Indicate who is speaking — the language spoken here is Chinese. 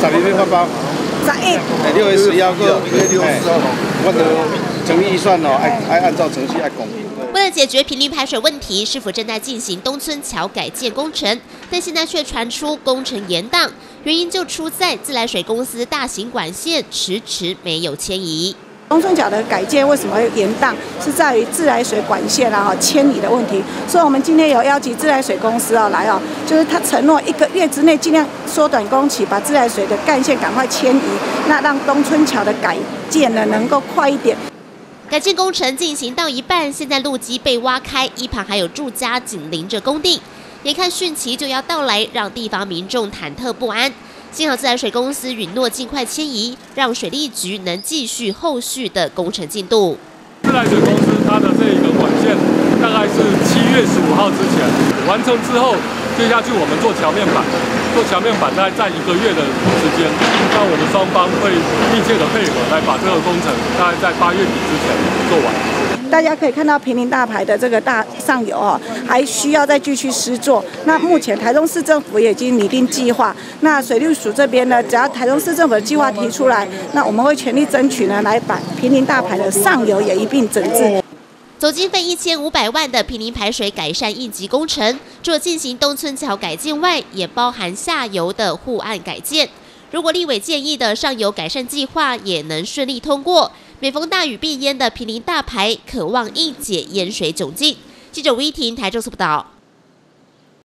Speaker 1: 12月发包，6月11号个，1月6号，我的成立预算哦，爱按照程序爱公平。
Speaker 2: 为了解决坪林排水问题，市府正在进行东村桥改建工程，但现在却传出工程延宕，原因就出在自来水公司大型管线迟没有迁移。
Speaker 3: 东村桥的改建为什么会延宕？是在于自来水管线迁移的问题。所以我们今天有邀请自来水公司来就是他承诺1个月之内尽量缩短工期，把自来水的干线赶快迁移，那让东村桥的改建呢能够快一点。
Speaker 2: 改建工程进行到一半，现在路基被挖开，一旁还有住家紧邻着工地，眼看汛期就要到来，让地方民众忐忑不安。幸好自来水公司允诺尽快迁移，让水利局能继续后续的工程进度。
Speaker 4: 自来水公司它的这一个管线大概是7月15号之前完成之后，接下去我们做桥面板，大概在1个月的时间，那我们双方会密切的配合来把这个工程大概在8月底之前做完。
Speaker 3: 大家可以看到坪林大排的这个大上游还需要再继续施作。那目前台中市政府也已经拟定计划，那水利署这边呢，只要台中市政府的计划提出来，那我们会全力争取呢，来把坪林大排的上游也一并整治。
Speaker 2: 总经费1500万的坪林排水改善应急工程，除了进行东村桥改建外，也包含下游的护岸改建。如果立委建议的上游改善计划也能顺利通过，每逢大雨必淹的坪林大排，可望一解淹水窘境。记者吴依婷台中市报道。